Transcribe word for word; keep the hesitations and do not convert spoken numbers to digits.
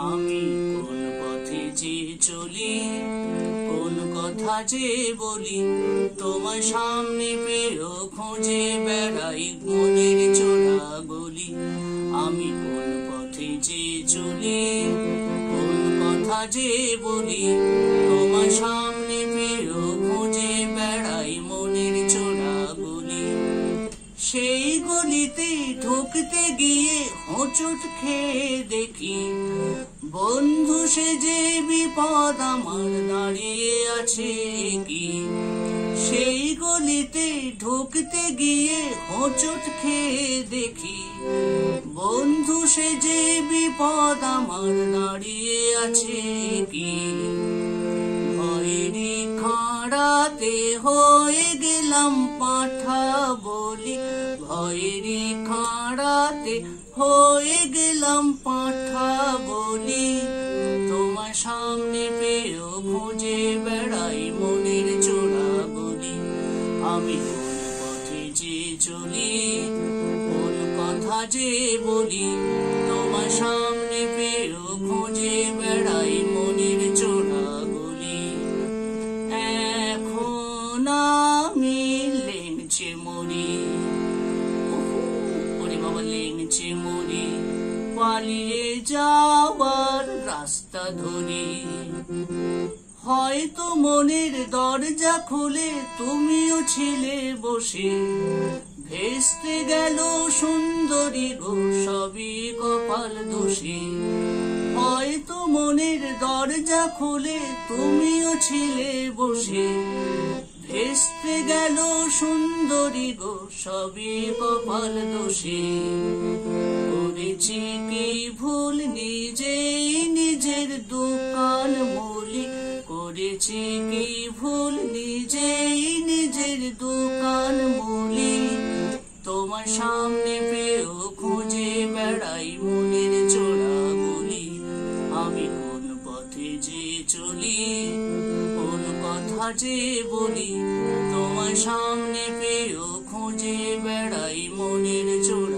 আমি কোন পথে যে চলি, কোন কথা যে বলি, তোমার সামনে পেয়েও খুঁজে বেড়াই মনের চোরা গলি। আমি কোন পথে যে চলি, কোন কথা যে বলি, তোমার সামনে পেয়েও খুঁজে বেড়াই মনের চোরা গলি। সেই গলিতে ঢুকতে গিয়ে হোঁচট খেয়ে দেখি, বন্ধু সে যে বিপদ আমার দাঁড়িয়ে আছে কি। সেই গলিতে ঢুকতে গিয়ে হোঁচট খেয়ে দেখি, বন্ধু সে যে বিপদ আমার দাঁড়িয়ে আছে কি। ভয়েরই খাড়াতে হয়ে গেলাম পাঁঠা বলি, ভয়েরই খাড়াতে হয়ে গেলাম পাঁঠা বলি। তোমার সামনে পেয়েও খুঁজে বেড়াই মনের চোরা গলি। আমি কোন পথে যে চলি, কোন কথা যে বলি, তোমার সামনে পেয়েও খুঁজে বেড়াই মনের চোরা গলি। এখন আমি লেংচে মরি, ওরে বাবা লেংচে মরি, পালিয়ে যাওয়ার রাস্তা ধরি। হয়তো মনের দরজা খুলে তুমিও ছিলে বসে, ভেস্তে গেল সুন্দরী গো সবই কপাল দোষে। হয়তো মনের দরজা খুলে তুমিও ছিলে বসে, ভেস্তে গেল সুন্দরী গো সবই কপাল দোষে। করেছি কি ভুল নিজেই নিজের দোকান মলি, করেছি কি ভুল নিজেই নিজের দোকান মলি। তোমার সামনে পেয়েও খুঁজে বেড়াই মনের চোরা গলি। আমি কোন পথে যে চলি, কোন কথা যে বলি, তোমার সামনে পেয়েও খুঁজে বেড়াই মনের চোরা।